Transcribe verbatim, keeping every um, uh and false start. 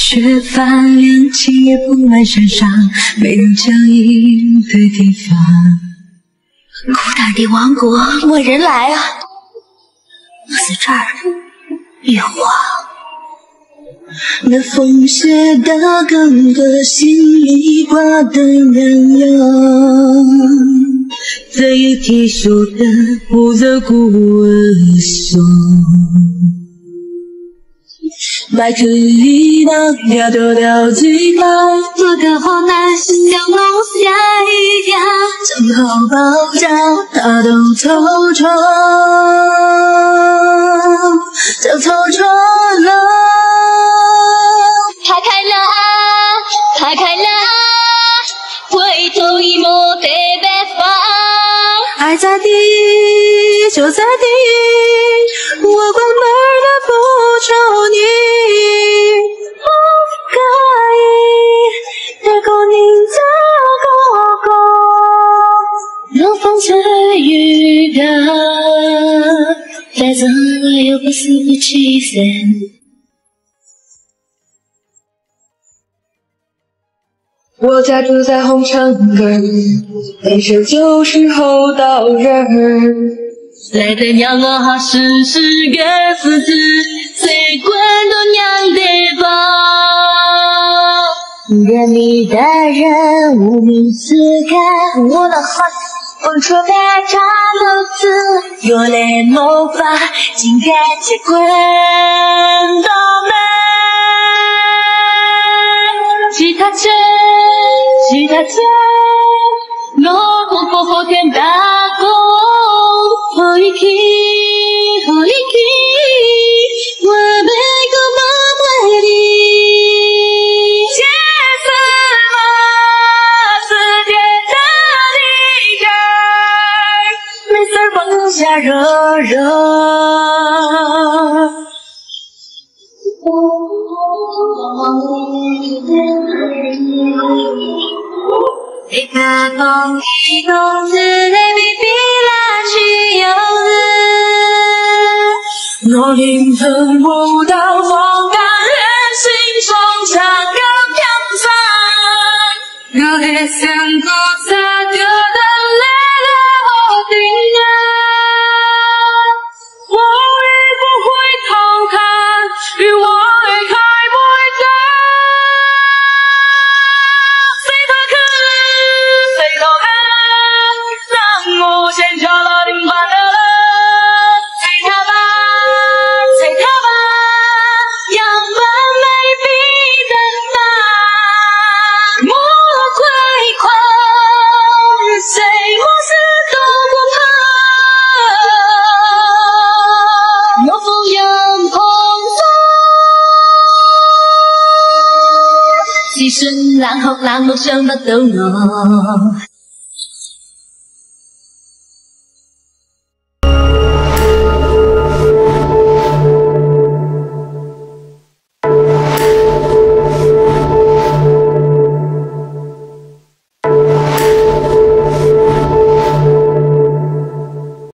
缺乏恋情也不爱山上，没有脚印的地方。孤单的王国，没人来啊！我在这儿一晃。那风雪的哥哥心里挂的绵羊，在雨季说的不责故乡。 麦克里的调调调最高，我的好男生像龙虾一样，正好爆炸，他都透彻，都透彻了。他开了啊，他开了啊，回头一抹北北方。爱在第一，就在第一，我关门的不求你。 冷风吹雨打，再怎么又不死不气散。我家住在红尘根，本身就是厚道人。来的娘啊，时时个死子，谁管都娘的包。 人里的人无名自甘，我的好风车被扎了刺，有泪毛发，竟该结棍倒霉。吉他车，吉他车，落魄过后天打工，hold it key, hold it key， 我被个妈妈的。 下热热，一个冬一冬子的比比拉起游子，我灵魂舞蹈风干人心中唱歌飘散，我的想过擦掉的泪了顶啊。 其实然后让我什么都有。